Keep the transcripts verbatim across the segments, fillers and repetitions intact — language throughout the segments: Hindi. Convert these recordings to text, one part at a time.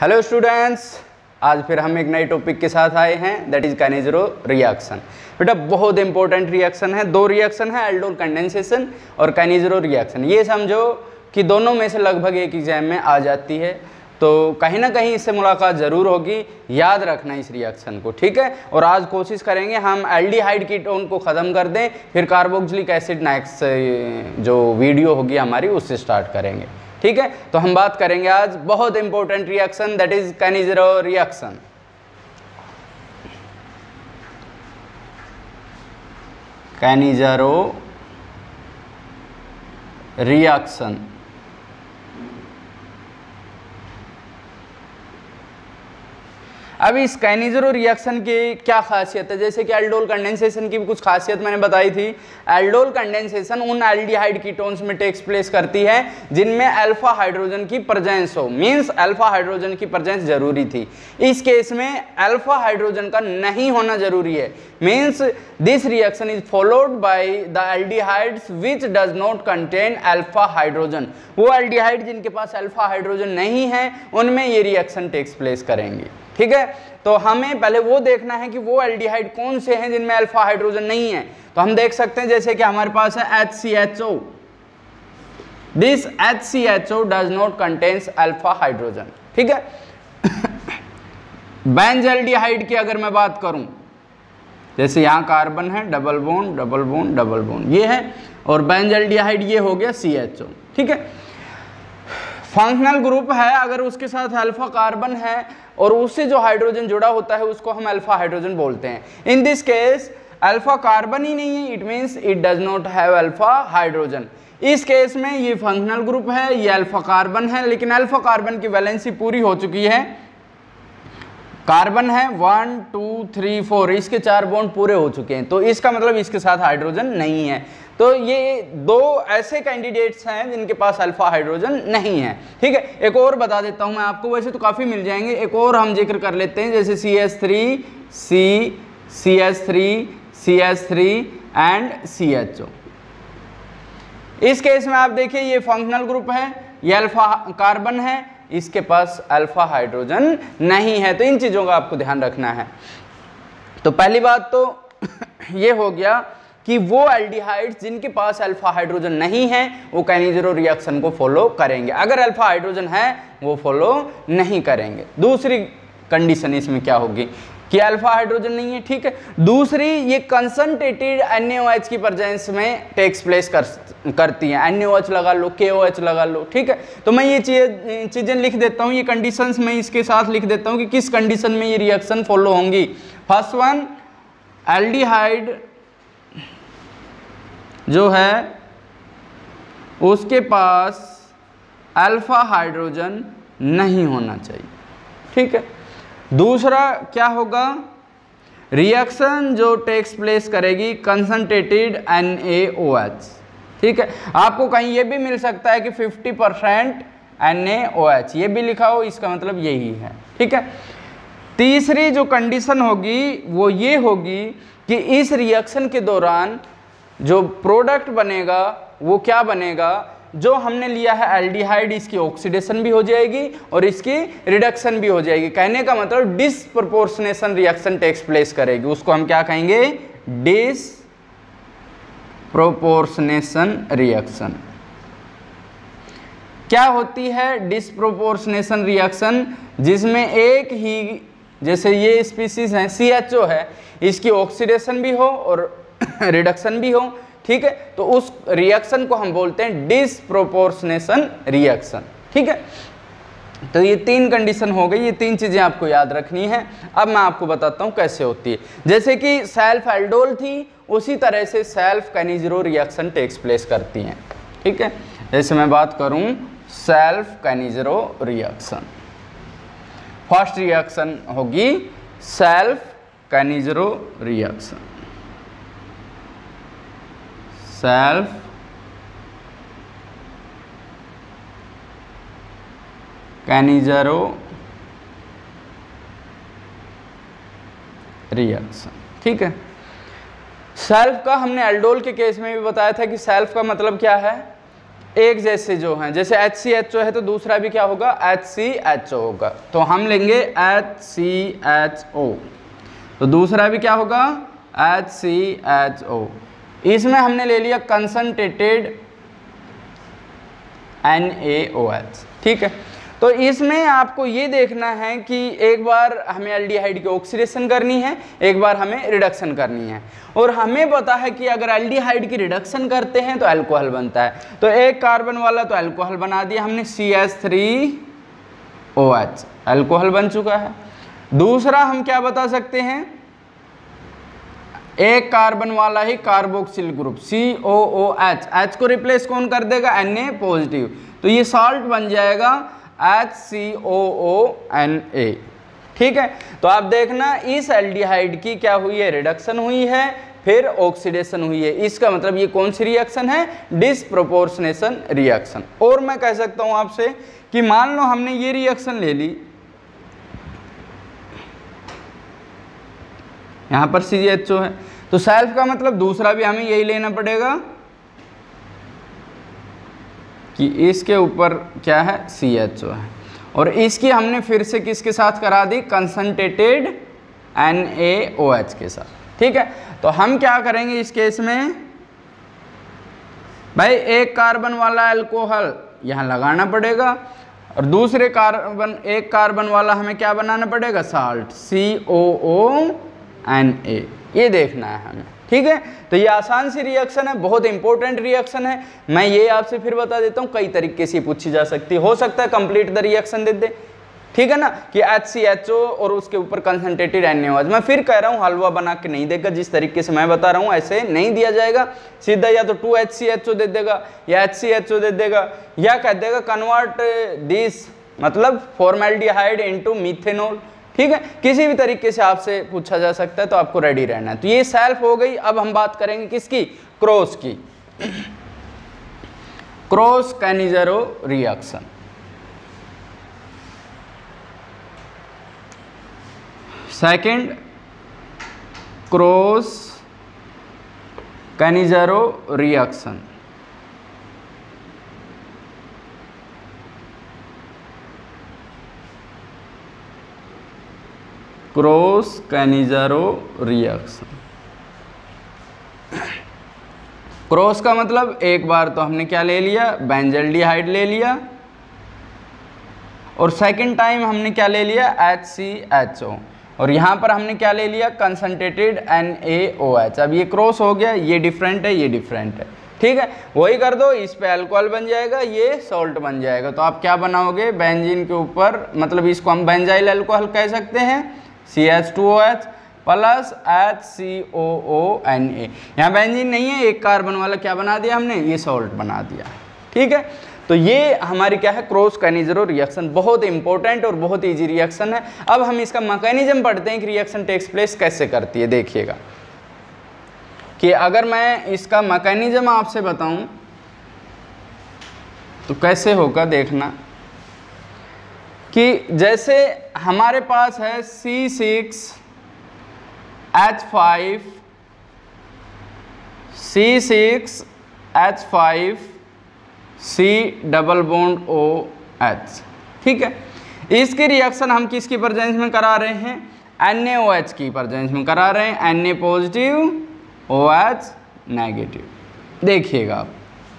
हेलो स्टूडेंट्स, आज फिर हम एक नए टॉपिक के साथ आए हैं, दैट इज काइनेजरो रिएक्शन। बेटा बहुत इंपॉर्टेंट रिएक्शन है, दो रिएक्शन है, एल्डोल कंडेंसेशन और काइनेजरो रिएक्शन। ये समझो कि दोनों में से लगभग एक एग्जाम में आ जाती है, तो कहीं ना कहीं इससे मुलाकात ज़रूर होगी, याद रखना इस रिएक्शन को, ठीक है। और आज कोशिश करेंगे हम एल्डिहाइड कीटोन को ख़त्म कर दें, फिर कार्बोक्सिलिक एसिड नेक्स्ट जो वीडियो होगी हमारी उससे स्टार्ट करेंगे, ठीक है। तो हम बात करेंगे आज बहुत important reaction, that is Cannizzaro reaction. Cannizzaro reaction अब इस काइनेजरो रिएक्शन की क्या खासियत है, जैसे कि एल्डोल कंडेंसेशन की भी कुछ खासियत मैंने बताई थी। एल्डोल कंडेंसेशन उन एल्डिहाइड कीटोन्स में टेक्स प्लेस करती है जिनमें अल्फा हाइड्रोजन की प्रेजेंस हो, मींस अल्फा हाइड्रोजन की प्रेजेंस जरूरी थी। इस केस में अल्फा हाइड्रोजन का नहीं होना जरूरी है, means this reaction is followed by the aldehydes which does not contain alpha hydrogen. वो एल्डिहाइड जिनके पास अल्फा हाइड्रोजन नहीं है उनमें ये रिएक्शन टेक्स प्लेस करेंगी, ठीक है। तो हमें पहले वो देखना है कि वो एल्डिहाइड कौन से हैं जिनमें अल्फा हाइड्रोजन नहीं है। तो हम देख सकते हैं जैसे कि हमारे पास है H C H O, this H C H O does not contains alpha hydrogen, ठीक है। बेंजल्डिहाइड की अगर मैं बात करूं, जैसे यहां कार्बन है, double bond double bond double bond ये है, और बेंजल्डिहाइड ये हो गया सी एच ओ, ठीक है। फंक्शनल ग्रुप है, अगर उसके साथ अल्फा कार्बन है और उससे जो हाइड्रोजन जुड़ा होता है उसको हम अल्फा हाइड्रोजन बोलते हैं। In this case alpha carbon ही नहीं है, it means it does not have alpha hydrogen. इस केस में ये फंक्शनल ग्रुप है, ये अल्फा कार्बन है, लेकिन अल्फा कार्बन की वैलेंसी पूरी हो चुकी है। कार्बन है वन टू थ्री फोर, इसके चार बॉन्ड पूरे हो चुके हैं, तो इसका मतलब इसके साथ हाइड्रोजन नहीं है। तो ये दो ऐसे कैंडिडेट्स हैं जिनके पास अल्फा हाइड्रोजन नहीं है, ठीक है। एक और बता देता हूं मैं आपको, वैसे तो काफ़ी मिल जाएंगे, एक और हम जिक्र कर लेते हैं, जैसे C H three, C, C H three, C H three and C H O. इस केस में आप देखिए ये फंक्शनल ग्रुप है, ये अल्फा कार्बन है, इसके पास अल्फा हाइड्रोजन नहीं है। तो इन चीज़ों का आपको ध्यान रखना है। तो पहली बात तो ये हो गया कि वो एल्डिहाइड्स जिनके पास अल्फा हाइड्रोजन नहीं है वो काइनेजरो रिएक्शन को फॉलो करेंगे, अगर अल्फा हाइड्रोजन है वो फॉलो नहीं करेंगे। दूसरी कंडीशन इसमें क्या होगी कि अल्फा हाइड्रोजन नहीं है, ठीक है। दूसरी, ये concentrated N A O H की प्रेजेंस में टेक्स प्लेस कर करती हैं, एन ए ओ एच लगा लो, के ओ एच लगा लो, ठीक है। तो मैं ये चीज़ें चीज़ें लिख देता हूँ, ये कंडीशंस मैं इसके साथ लिख देता हूँ कि किस कंडीशन में ये रिएक्शन फॉलो होंगी। फर्स्ट वन, एल्डिहाइड जो है उसके पास अल्फा हाइड्रोजन नहीं होना चाहिए, ठीक है। दूसरा क्या होगा, रिएक्शन जो टेक्स प्लेस करेगी concentrated N A O H, ठीक है। आपको कहीं ये भी मिल सकता है कि fifty percent N A O H, ये भी लिखा हो, इसका मतलब यही है, ठीक है। तीसरी जो कंडीशन होगी वो ये होगी कि इस रिएक्शन के दौरान जो प्रोडक्ट बनेगा वो क्या बनेगा, जो हमने लिया है एल्डिहाइड, इसकी ऑक्सीडेशन भी हो जाएगी और इसकी रिडक्शन भी हो जाएगी। कहने का मतलब डिसप्रोपोर्शनेशन रिएक्शन टेक्स प्लेस करेगी, उसको हम क्या कहेंगे, डिसप्रोपोर्शनेशन रिएक्शन। क्या होती है डिसप्रोपोर्शनेशन रिएक्शन, जिसमें एक ही, जैसे ये स्पीसीज है सी एच ओ है, इसकी ऑक्सीडेशन भी हो और रिडक्शन भी हो, ठीक है। तो उस रिएक्शन को हम बोलते हैं डिसप्रोपोर्शनेशन रिएक्शन, ठीक है। तो ये तीन कंडीशन हो गई, ये तीन चीजें आपको याद रखनी है। अब मैं आपको बताता हूं कैसे होती है। जैसे कि सेल्फ एल्डोल थी, उसी तरह से self Cannizzaro reaction takes place करती हैं, ठीक है। जैसे मैं बात करूं self Cannizzaro reaction, first reaction होगी self Cannizzaro reaction, self Cannizzaro reaction, ठीक है। सेल्फ का हमने एल्डोल के केस में भी बताया था कि सेल्फ का मतलब क्या है, एक जैसे जो हैं, जैसे एच सी एच ओ है तो दूसरा भी क्या होगा, एच सी एच ओ होगा। तो हम लेंगे एच सी एच ओ, तो दूसरा भी क्या होगा, एच सी एच ओ। इसमें हमने ले लिया concentrated N A O H, ठीक है। तो इसमें आपको ये देखना है कि एक बार हमें एल्डिहाइड की ऑक्सीडेशन करनी है, एक बार हमें रिडक्शन करनी है। और हमें पता है कि अगर एल्डिहाइड की रिडक्शन करते हैं तो अल्कोहल बनता है। तो एक कार्बन वाला तो अल्कोहल बना दिया हमने, C H three O H, alcohol बन चुका है। दूसरा हम क्या बता सकते हैं, एक कार्बन वाला ही carboxyl group C O O H, H को रिप्लेस कौन कर देगा, एन ए पॉजिटिव, तो ये सॉल्ट बन जाएगा H C O O N ए, ठीक है। तो आप देखना इस एल्डिहाइड की क्या हुई है, रिडक्शन हुई है, फिर ऑक्सीडेशन हुई है। इसका मतलब ये कौन सी रिएक्शन है, डिसप्रोपोर्शनेशन रिएक्शन। और मैं कह सकता हूं आपसे कि मान लो हमने ये रिएक्शन ले ली, यहां पर सी एच ओ है, तो सेल्फ का मतलब दूसरा भी हमें यही लेना पड़ेगा कि इसके ऊपर क्या है, सी एच ओ है, और इसकी हमने फिर से किसके साथ करा दी, concentrated N A O H के साथ, ठीक है। तो हम क्या करेंगे इस केस में, भाई एक कार्बन वाला अल्कोहल यहाँ लगाना पड़ेगा, और दूसरे कार्बन एक कार्बन वाला हमें क्या बनाना पड़ेगा, साल्ट, सी ओ ओ एन ए, ये देखना है हमें, ठीक है। तो ये आसान सी रिएक्शन है, बहुत इंपॉर्टेंट रिएक्शन है। मैं ये आपसे फिर बता देता हूँ, कई तरीके से पूछी जा सकती है, हो सकता है कंप्लीट द रिएक्शन दे दे, ठीक है ना, कि एच सी एच ओ और उसके ऊपर concentrated N A O H. मैं फिर कह रहा हूँ हलवा बना के नहीं देगा, जिस तरीके से मैं बता रहा हूँ ऐसे नहीं दिया जाएगा सीधा, या तो two H C H O दे देगा या एच सी एच ओ दे देगा, या कह देगा कन्वर्ट दिस मतलब फॉर्मेल्डिहाइड इनटू मीथेनॉल, ठीक है। किसी भी तरीके से आपसे पूछा जा सकता है, तो आपको रेडी रहना है। तो ये सेल्फ हो गई। अब हम बात करेंगे किसकी, क्रॉस की, cross Cannizzaro reaction. Second, cross Cannizzaro reaction. Cross Cannizzaro reaction, cross का मतलब एक बार तो हमने क्या ले लिया, बेंजल्डिहाइड ले लिया, और सेकंड टाइम हमने क्या ले लिया, एच सी एच ओ, और यहाँ पर हमने क्या ले लिया, concentrated N A O H. अब ये क्रॉस हो गया, ये डिफरेंट है, ये डिफरेंट है, ठीक है। वही कर दो, इस पे अल्कोहल बन जाएगा, ये सॉल्ट बन जाएगा। तो आप क्या बनाओगे, बेंजीन के ऊपर, मतलब इसको हम बेंजाइल अल्कोहल कह सकते हैं, C H two O H plus H C O O N A. यहाँ बेंजीन नहीं है, एक कार्बन वाला क्या बना दिया हमने, ये सॉल्ट बना दिया, ठीक है। तो ये हमारी क्या है, क्रॉस कैनिजेरो रिएक्शन, बहुत इंपॉर्टेंट और बहुत इजी रिएक्शन है। अब हम इसका मैकेनिज्म पढ़ते हैं कि रिएक्शन टेक्स प्लेस कैसे करती है। देखिएगा कि अगर मैं इसका मैकेनिज्म आपसे बताऊं तो कैसे होगा, देखना कि जैसे हमारे पास है C six H five, C six H five C double bond O H, ठीक है। इसकी रिएक्शन हम किसकी प्रेजेंस में करा रहे हैं, एन ए ओ एच की प्रेजेंस में करा रहे हैं, N A positive O H negative. देखिएगा आप,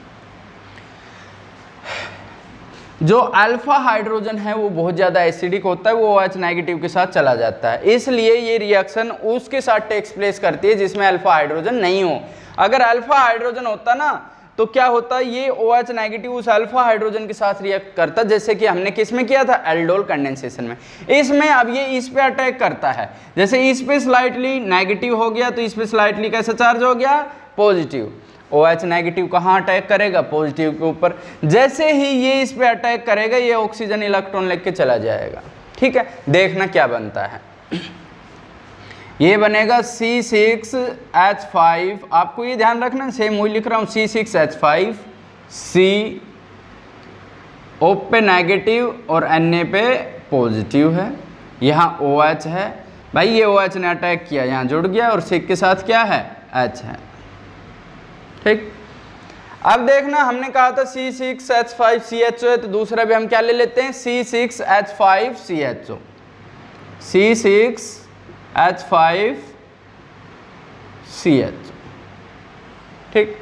जो अल्फा हाइड्रोजन है वो बहुत ज़्यादा एसिडिक होता है, वो OH नेगेटिव के साथ चला जाता है, इसलिए ये रिएक्शन उसके साथ टेक्स प्लेस करती है जिसमें अल्फा हाइड्रोजन नहीं हो। अगर अल्फा हाइड्रोजन होता ना तो क्या होता, ये OH नेगेटिव उस अल्फा हाइड्रोजन के साथ रिएक्ट करता, जैसे कि हमने किस में किया था, एल्डोल कंडेंसेशन में। इसमें अब ये इस पे अटैक करता है, जैसे इस पे स्लाइटली नेगेटिव हो गया तो इस पे स्लाइटली कैसा चार्ज हो गया, पॉजिटिव। OH नेगेटिव कहाँ अटैक करेगा, पॉजिटिव के ऊपर। जैसे ही ये इस पे अटैक करेगा, ये ऑक्सीजन इलेक्ट्रॉन लेके चला जाएगा, ठीक है। देखना क्या बनता है, ये बनेगा सी सिक्स एच फाइव, आपको ये ध्यान रखना, सेम वही लिख रहा हूँ, C six H five, C O पे नेगेटिव और Na पे पॉजिटिव है, यहाँ OH है, भाई ये OH ने अटैक किया, यहाँ जुड़ गया, और सिक के साथ क्या है, H है, ठीक। अब देखना हमने कहा था C six H five C H O है, तो दूसरा भी हम क्या ले लेते हैं C six H five C H O, C six H five C H O, ठीक।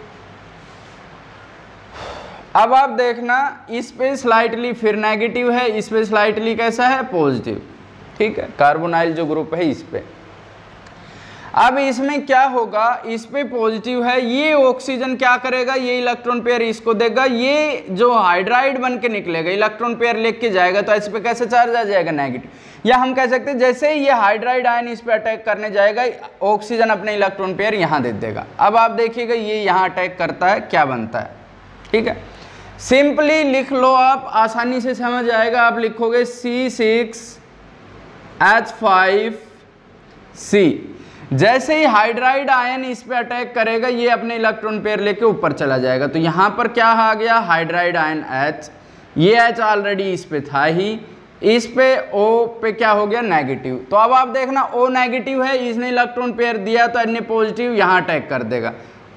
अब आप देखना इस पे स्लाइटली फिर नेगेटिव है, इस पे स्लाइटली कैसा है पॉजिटिव, ठीक है, कार्बोनाइल जो ग्रुप है इस पे। अब इसमें क्या होगा, इस पे पॉजिटिव है, ये ऑक्सीजन क्या करेगा, ये इलेक्ट्रॉन पेयर इसको देगा, ये जो हाइड्राइड बन के निकलेगा इलेक्ट्रॉन पेयर लेके जाएगा, तो इस पे कैसे चार्ज आ जाएगा नेगेटिव। या हम कह सकते हैं जैसे ही ये हाइड्राइड आयन इस पे अटैक करने जाएगा, ऑक्सीजन अपने इलेक्ट्रॉन पेयर यहाँ दे देगा। अब आप देखिएगा ये यहाँ अटैक करता है, क्या बनता है, ठीक है। सिंपली लिख लो आप, आसानी से समझ आएगा। आप लिखोगे C six H five C, जैसे ही हाइड्राइड आयन इस पे अटैक करेगा ये अपने इलेक्ट्रॉन पेयर लेके ऊपर चला जाएगा, तो यहाँ पर क्या आ गया हाइड्राइड आयन H, ये H ऑलरेडी इस पे था ही, इस पे O पे क्या हो गया नेगेटिव। तो अब आप देखना O नेगेटिव है, इसने इलेक्ट्रॉन पेयर दिया तो N पॉजिटिव यहाँ अटैक कर देगा,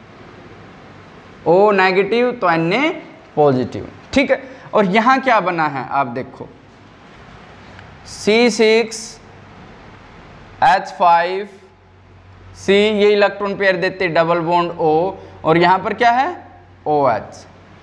O नेगेटिव तो N पॉजिटिव, ठीक है। और यहाँ क्या बना है आप देखो C six H five C, ये इलेक्ट्रॉन पेयर देते डबल बॉन्ड O, और यहां पर क्या है OH,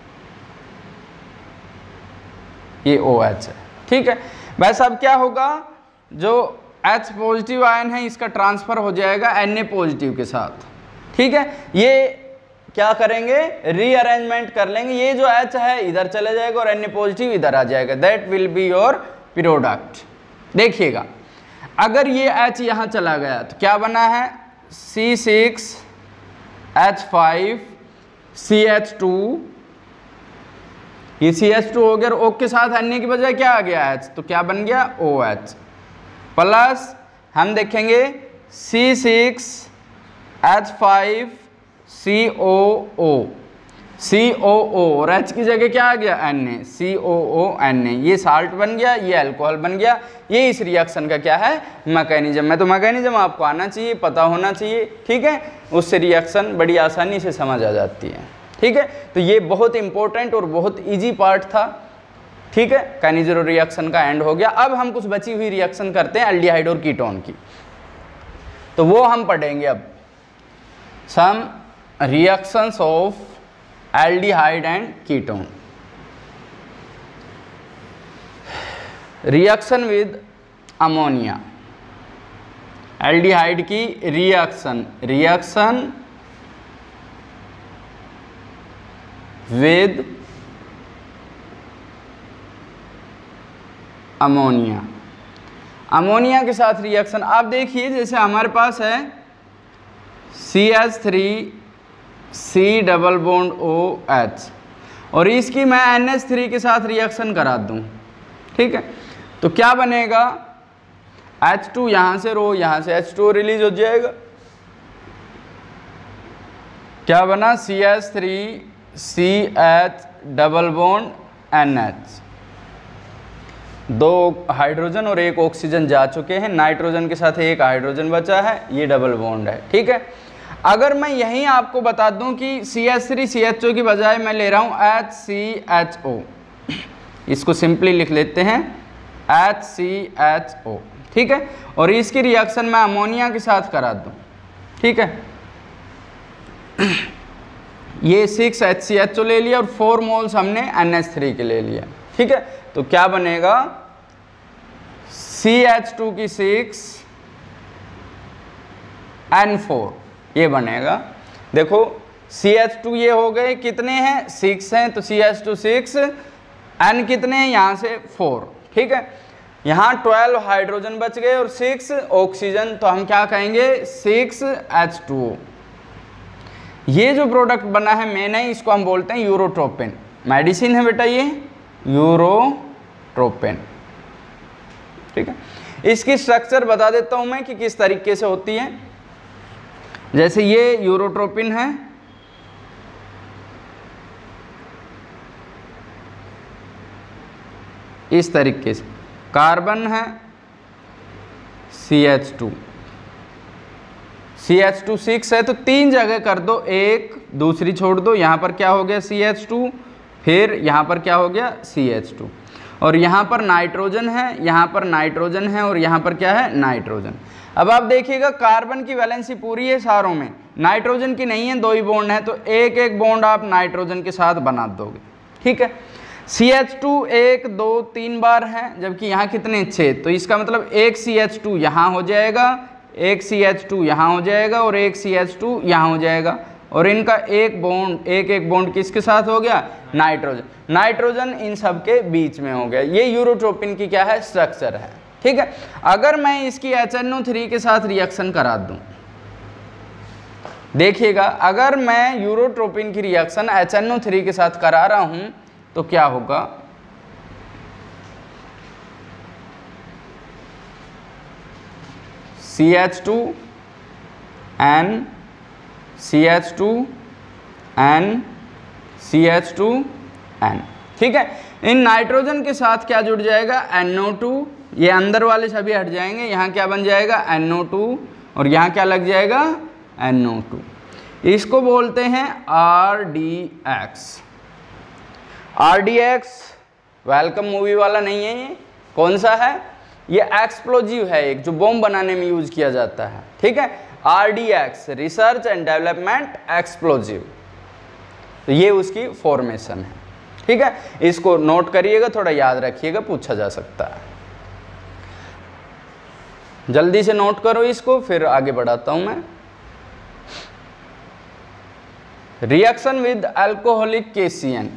ये OH है, ठीक है। बस अब क्या होगा, जो H पॉजिटिव आयन है इसका ट्रांसफर हो जाएगा Na पॉजिटिव के साथ, ठीक है। ये क्या करेंगे रीअरेंजमेंट कर लेंगे, ये जो H है इधर चले जाएगा और Na पॉजिटिव इधर आ जाएगा, that will be your product. देखिएगा अगर ये H यहां चला गया तो क्या बना है C six H five C H two, ये सी एच टू हो गया, O के साथ अन्य की बजाय क्या आ गया H, तो क्या बन गया OH, प्लस हम देखेंगे C six H five C O O, C O O और H की जगह क्या आ गया Na, C O O Na, ये साल्ट बन गया, ये अल्कोहल बन गया। ये इस रिएक्शन का क्या है मैकेनिज्म है। तो मैकेनिज्म आपको आना चाहिए, पता होना चाहिए, ठीक है, उससे रिएक्शन बड़ी आसानी से समझ आ जाती है, ठीक है। तो ये बहुत इंपॉर्टेंट और बहुत इजी पार्ट था, ठीक है। काइनेजो रिएक्शन का एंड हो गया। अब हम कुछ बची हुई रिएक्शन करते हैं एल्डिहाइड और कीटोन की, तो वो हम पढ़ेंगे अब। Some reactions of aldehyde and ketone. Reaction with ammonia, aldehyde की reaction, reaction with ammonia, ammonia के साथ रिएक्शन। आप देखिए जैसे हमारे पास है C H three C double bond O H, और इसकी मैं एन एच थ्री के साथ रिएक्शन करा दूं, ठीक है, तो क्या बनेगा एच टू, यहाँ से रो, यहाँ से एच टू रिलीज हो जाएगा, क्या बना C H three C H double bond N H, दो हाइड्रोजन और एक ऑक्सीजन जा चुके हैं, नाइट्रोजन के साथ एक हाइड्रोजन बचा है, ये डबल बॉन्ड है, ठीक है। अगर मैं यहीं आपको बता दूं कि C H three C H O की बजाय मैं ले रहा हूं एच सी एच ओ, इसको सिंपली लिख लेते हैं एच सी एच ओ, ठीक है, और इसकी रिएक्शन मैं अमोनिया के साथ करा दूं, ठीक है। ये six H C H O ले लिया और फोर मोल्स हमने एन एच थ्री के ले लिया, ठीक है। तो क्या बनेगा सी एच टू की सिक्स एन फोर, ये बनेगा। देखो सी एच टू ये हो गए कितने हैं सिक्स हैं, तो C H two six, N कितने हैं यहाँ से फोर, ठीक है। यहाँ ट्वेल्व हाइड्रोजन बच गए और सिक्स ऑक्सीजन, तो हम क्या कहेंगे सिक्स एच टू ओ। ये जो प्रोडक्ट बना है मेन है, इसको हम बोलते हैं यूरोट्रोपिन, मेडिसिन है बेटा ये यूरोट्रोपिन, ठीक है। इसकी स्ट्रक्चर बता देता हूं मैं कि किस तरीके से होती है। जैसे ये यूरोट्रोपिन है, इस तरीके से कार्बन है C H two, C H two six है तो तीन जगह कर दो, एक दूसरी छोड़ दो, यहाँ पर क्या हो गया सी एच टू, फिर यहाँ पर क्या हो गया सी एच टू, और यहाँ पर नाइट्रोजन है, यहाँ पर नाइट्रोजन है, और यहाँ पर क्या है नाइट्रोजन। अब आप देखिएगा कार्बन की वैलेंसी पूरी है सारों में, नाइट्रोजन की नहीं है, दो ही बॉन्ड है, तो एक एक बॉन्ड आप नाइट्रोजन के साथ बना दोगे, ठीक है। सी एच टू एक दो तीन बार है, जबकि यहाँ कितने छः, तो इसका मतलब एक सी एच टू यहाँ हो जाएगा, एक सी एच टू यहाँ हो जाएगा, और एक सी एच टू यहाँ हो जाएगा, और इनका एक बॉन्ड एक एक बॉन्ड किसके साथ हो गया नाइट्रोजन, नाइट्रोजन इन सब के बीच में हो गया। ये यूरोट्रोपिन की क्या है स्ट्रक्चर है, ठीक है। अगर मैं इसकी एच एन ओ थ्री के साथ रिएक्शन करा दूं, देखिएगा अगर मैं यूरोट्रोपिन की reaction H N O three के साथ करा रहा हूं तो क्या होगा, C H two N C H two N C H two N, ठीक है। इन नाइट्रोजन के साथ क्या जुड़ जाएगा एन ओ टू, ये अंदर वाले सभी हट जाएंगे, यहाँ क्या बन जाएगा एन ओ टू, और यहाँ क्या लग जाएगा एन ओ टू। इसको बोलते हैं R D X. R D X welcome movie वाला नहीं है, ये कौन सा है, ये एक्सप्लोजिव है एक, जो बॉम्ब बनाने में यूज किया जाता है, ठीक है। R D X research and development explosive, तो ये उसकी फॉर्मेशन है, ठीक है। इसको नोट करिएगा, थोड़ा याद रखिएगा, पूछा जा सकता है। जल्दी से नोट करो इसको, फिर आगे बढ़ाता हूं मैं। Reaction with alcoholic K C N,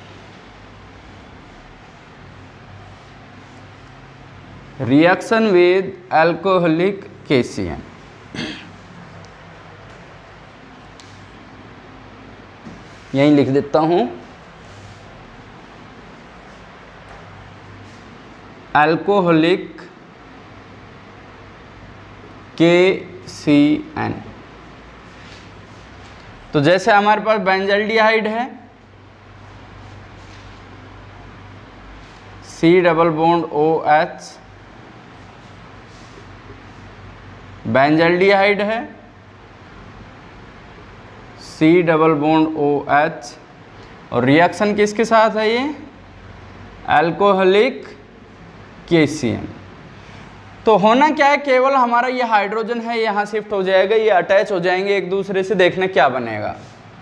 reaction with alcoholic K C N, यहीं लिख देता हूं, अल्कोहलिक के सी एन। तो जैसे हमारे पास बेंजल्डिहाइड है, C double bond O H, benzaldehyde है, C double bond O H, और रिएक्शन किसके साथ है ये अल्कोहलिक के सी एन। तो होना क्या है, केवल हमारा ये हाइड्रोजन है यहाँ शिफ्ट हो जाएगा, ये अटैच हो जाएंगे एक दूसरे से, देखने क्या बनेगा,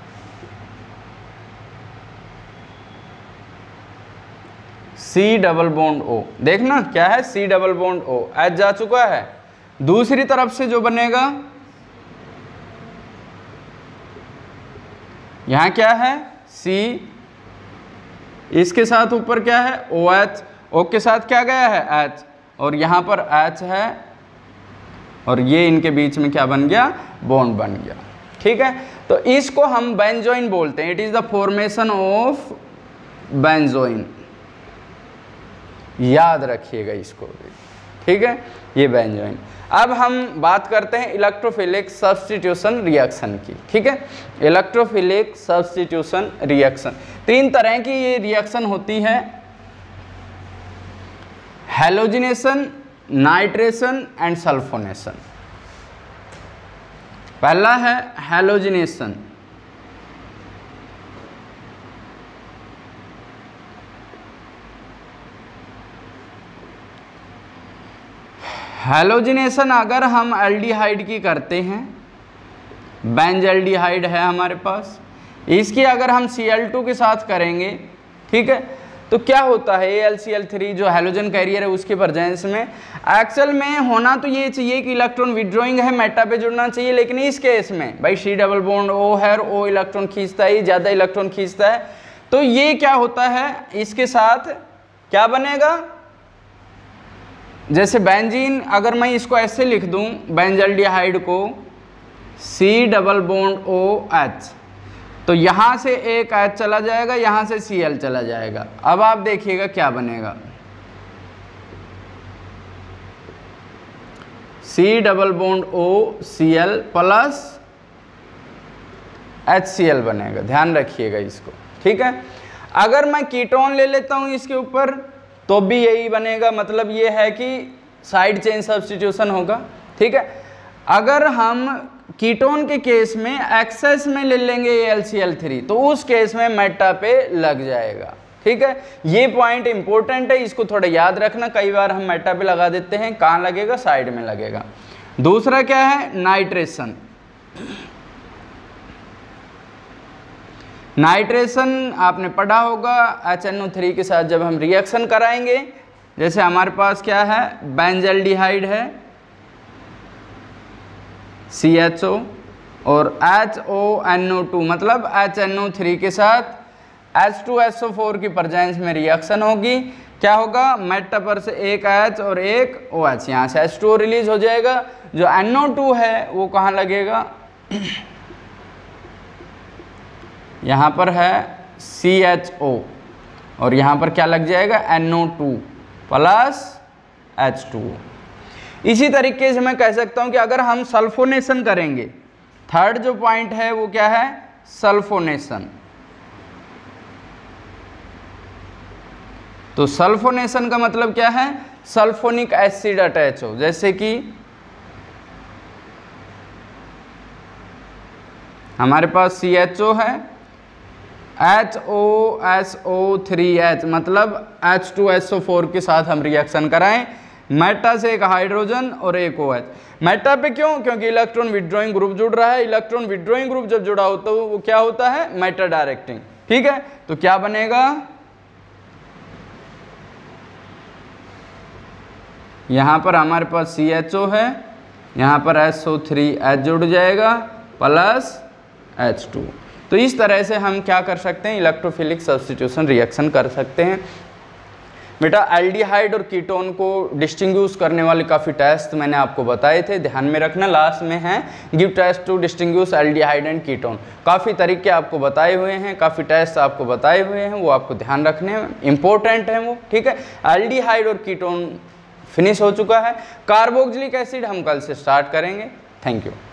सी डबल बॉन्ड ओ, देखना क्या है C double bond O, H जा चुका है, दूसरी तरफ से जो बनेगा यहाँ क्या है सी, इसके साथ ऊपर क्या है ओ एच, ओ के साथ क्या गया है एच, और यहाँ पर एच है, और ये इनके बीच में क्या बन गया बॉन्ड बन गया, ठीक है। तो इसको हम बेंजोइन बोलते हैं, it is the formation of benzoin, याद रखिएगा इसको भी, ठीक है, ये बेंजोइन। अब हम बात करते हैं इलेक्ट्रोफिलिक सब्स्टिट्यूशन रिएक्शन की, ठीक है। इलेक्ट्रोफिलिक सब्स्टिट्यूशन रिएक्शन, तीन तरह की ये रिएक्शन होती है, हैलोजिनेशन, नाइट्रेशन एंड सल्फोनेशन। पहला है हैलोजिनेशन, हैलोजिनेशन अगर हम एल्डिहाइड की करते हैं, बेंजल्डिहाइड है हमारे पास, इसकी अगर हम सी एल टू के साथ करेंगे, ठीक है, तो क्या होता है A L C L three जो हैलोजन कैरियर है उसके प्रेजेंस में, एक्चुअल में होना तो ये चाहिए कि इलेक्ट्रॉन विड्रॉइंग है, मेटा पे जुड़ना चाहिए, लेकिन इस केस में भाई सी डबल बॉन्ड ओ है, ओ इलेक्ट्रॉन खींचता है, ज़्यादा इलेक्ट्रॉन खींचता है, तो ये क्या होता है इसके साथ क्या बनेगा, जैसे बेंजीन अगर मैं इसको ऐसे लिख दूं बेंजल्डिहाइड को C double bond O H, तो यहाँ से एक एच चला जाएगा, यहाँ से सी एल चला जाएगा। अब आप देखिएगा क्या बनेगा, C double bond O C L plus H C L बनेगा, ध्यान रखिएगा इसको, ठीक है। अगर मैं कीटोन ले लेता हूँ इसके ऊपर तो भी यही बनेगा, मतलब ये है कि साइड चेन सब्स्टिट्यूशन होगा, ठीक है। अगर हम कीटोन के केस में एक्सेस में ले लेंगे A L C L three, तो उस केस में मेटा पे लग जाएगा। ठीक है, ये पॉइंट इंपॉर्टेंट है, इसको थोड़ा याद रखना। कई बार हम मेटा पे लगा देते हैं, कहाँ लगेगा, साइड में लगेगा। दूसरा क्या है, नाइट्रेशन। नाइट्रेशन आपने पढ़ा होगा, एच एन ओ थ्री के साथ जब हम रिएक्शन कराएंगे, जैसे हमारे पास क्या है, बेंजल्डिहाइड है सी एच ओ और H O N O two, मतलब एच एन ओ थ्री के साथ H two S O four की प्रेजेंस में रिएक्शन होगी। क्या होगा, मेटा पर से एक H और एक OH, यहाँ से एच टू ओ रिलीज हो जाएगा। जो एन ओ टू है वो कहाँ लगेगा, यहाँ पर है सी एच ओ और यहाँ पर क्या लग जाएगा, N O two plus H two O. इसी तरीके से मैं कह सकता हूँ कि अगर हम सल्फोनेशन करेंगे, थर्ड जो पॉइंट है वो क्या है, सल्फोनेशन। तो सल्फोनेशन का मतलब क्या है, सल्फोनिक एसिड अटैच हो, जैसे कि हमारे पास सी एच ओ है, H O S O three H, मतलब H two S O four के साथ हम रिएक्शन कराएं, मेटा से एक हाइड्रोजन और एक OH। मेटा पे क्यों, क्योंकि इलेक्ट्रॉन विड्रॉइंग ग्रुप जुड़ रहा है। इलेक्ट्रॉन विड्रॉइंग ग्रुप जब जुड़ा होता है वो क्या होता है, मेटा डायरेक्टिंग। ठीक है, तो क्या बनेगा, यहाँ पर हमारे पास सी एच ओ है, यहाँ पर एस ओ थ्री एच जुड़ जाएगा प्लस एच टू। तो इस तरह से हम क्या कर सकते हैं, इलेक्ट्रोफिलिक सब्स्टिट्यूशन रिएक्शन कर सकते हैं। बेटा एल्डिहाइड और कीटोन को डिस्टिंग्विश करने वाले काफ़ी टेस्ट मैंने आपको बताए थे, ध्यान में रखना। लास्ट में है give test to distinguish aldehyde and ketone. काफ़ी तरीके आपको बताए हुए हैं, काफ़ी टेस्ट आपको बताए हुए हैं, वो आपको ध्यान रखने हैं, इंपॉर्टेंट है वो। ठीक है, एल्डिहाइड और कीटोन फिनिश हो चुका है। कार्बोक्सिलिक एसिड हम कल से स्टार्ट करेंगे। Thank you.